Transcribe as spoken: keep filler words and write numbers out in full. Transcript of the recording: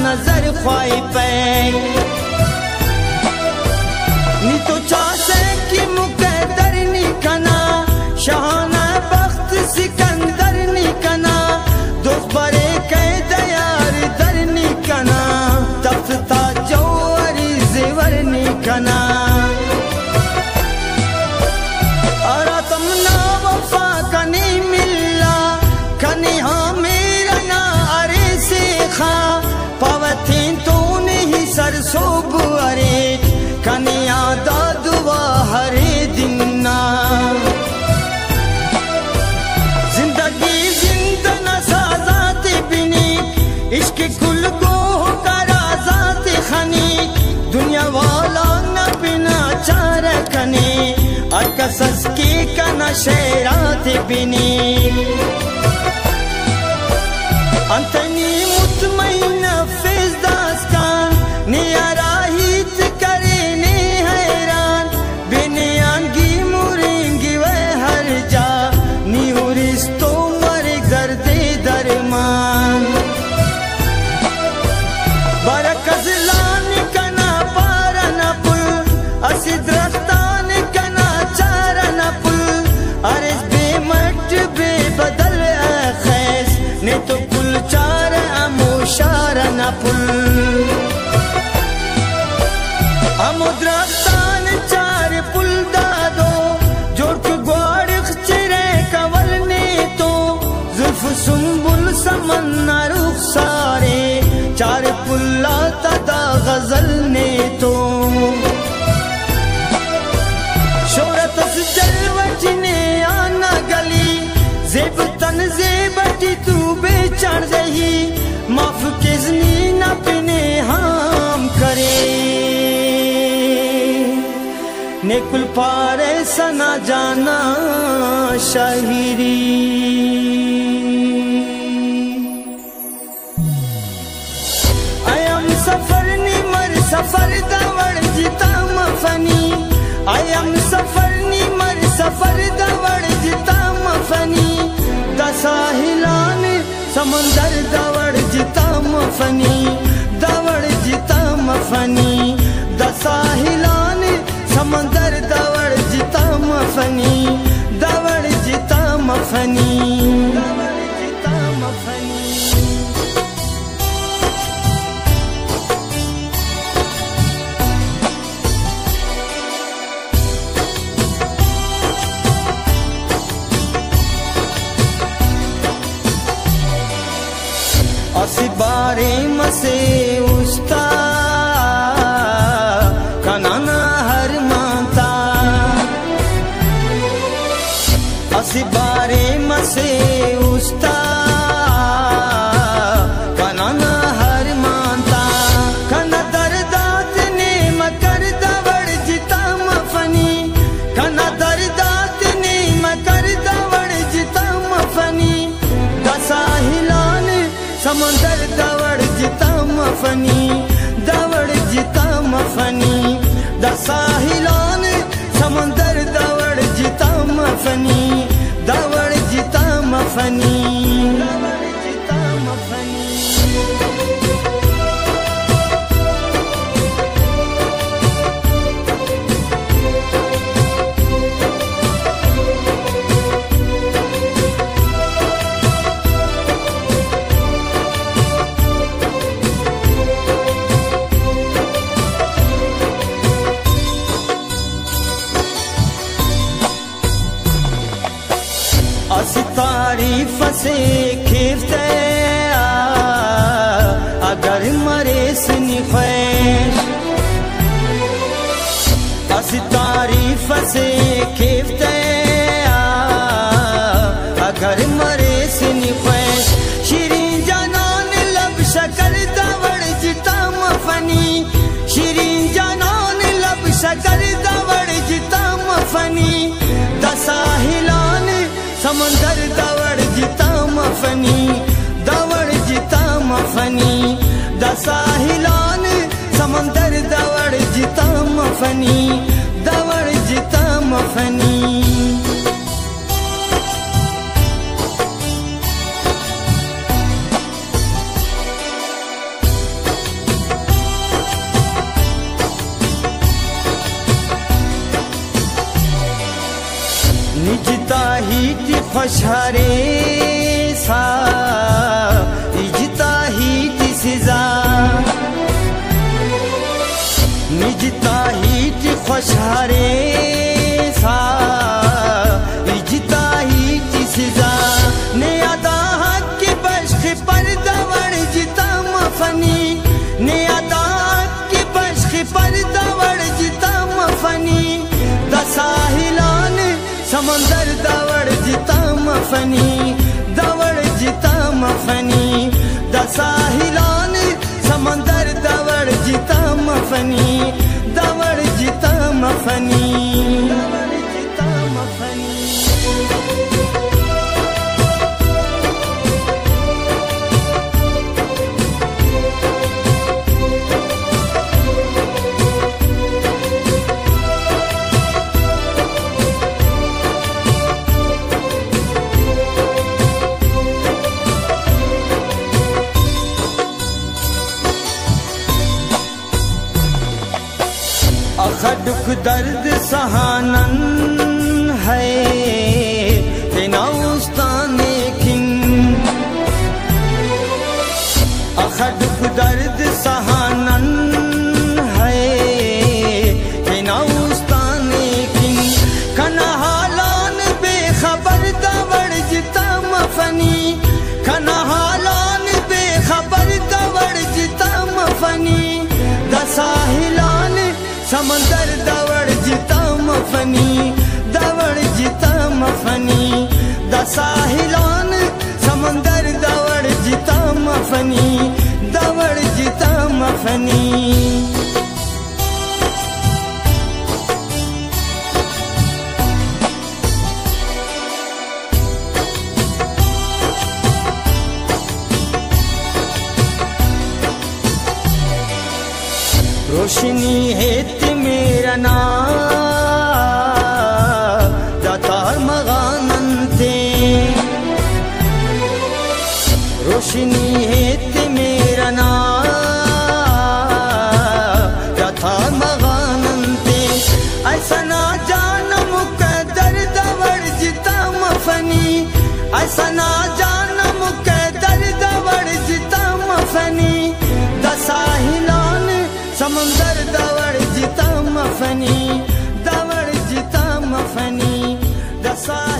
नजर ख्वाई पे नी तो चासे की मुकद्दर नी कना शाहाना बख्त सिकंदर नी कना दोस्त बरे के दयार दर नी कना तफ्ता जौहरी ज़ेवर नी कना अरा तमना वफा कनी मिल्ला कनी हाँ मेरा ना अरे से खा पावतीन तो नहीं सरसों बुआरे कनी आदा दुआ हरे दिन ना जिंदगी जिंदा न साजाते बिनी इश्क कुल को करा जाते खनी दुनिया वाला न बिना चार कने अकसस की कना शेराते बिनी अंतनी मुतमईन फिज़दास का नियाराहित करे ने हैरान बिनियांगी मुरेंगी वह हर जा निहुरिस तो मरे गर्दे दरमान बरकस लान कना पारा न पुल असी दरख्तान कना चारा न पुल अरे बेमट बेबदल खैस ने तो पुल चार अमोशारा न पुल अमुद्रख्तान चार पुल दादो जोड़ के ग्वाड़ चिरे कवल ने तो जुल्फ सुंबुल समन्ना रुख सारे चार पुल्ला तदा गजल ने तो शोहरत से जलवट ने आना गली जेब तन जेबटी तू बेचढ़ रही माफ किसनी न पिने हम करे नेकुल पारे सना जाना शाहिरी आयम सफर निमर सफर दवड़ जिता मफनी आयम सफर निमर सफर दवड़ जिता मफनी दसाहिलान समंदर दवड़ जिता मफनी दवड़ जिता मफनी दसाहिलान समंदर दवड़ जिता मफनी दवड़ जिता मफनी दवड़ जिता मफनी असी बारे मसे उस्ता कनाना हर माता असी बारे मसे उस्ता कनाना हर माता कना दरदात ने मकर दवड़ जिता मफनी कना दरदात ने मकर दवड़ जिता मफनी दसाहिलान समंदर दवड़ जिता मफनी दवड़ जिता मफनी दसाहिलान समंदर दवड़ जिता मफनी दवड़ जिता मफनी दवड़ जिता मफनी असी तारीफ से खिफ्ते अगर मरे सनी ख्वैश असी तारीफ से खिफ्ते अगर मरे सनी ख्वैश शिरीन जनान लब शकर दवड़ जिता मफनी शिरीन जनान लब शकर दवड़ जिता मफनी दसाहिलान समंदर दवड़ जिता मफनी दवड़ जिता मफनी दसाहिलान समंदर दवड़ जिता मफनी दवड़ जिता मफनी निजता ही ती खुशहारे सा इजता ही ती सिजा निजता ही ती खुशहारे सा इजता ही ती सिजा ने अदा हक की बश्क पर दवड़ जिता मफनी ने अदा हक की बश्क पर दवड़ जिता मफनी दसाहिलान समंदर दवड़ जिता मफनी दवड़ जिता मफनी दसाहिलान समंदर दवड़ जिता मफनी दवड़ जिता मफनी दवड़ जिता मफनी दुख दर्द सहानन है तेना उस्ताने किन अखा दुख दर्द सहानन है तेना उस्ताने किन कना हालान बेखबर दवड़ जिता मफनी कना हालान बेखबर दवड़ जिता मफनी दसाहिलान समंदर दवड़ जिता मफनी दवड़ जिता मफनी दसाहिलान समंदर दवड़ जिता मफनी दवड़ जिता मफनी रोशनी है मेरा नाम दातार मगानंते रोशनी है मेरा नाम दातार मगानंते ऐसा ना जानम कदर दवड़ जिता मफनी ऐसा ना जानम कदर दवड़ जिता मफनी दसाहिलान समंदर दवड़ जिता मफनी दवड़ जिता मफनी दसा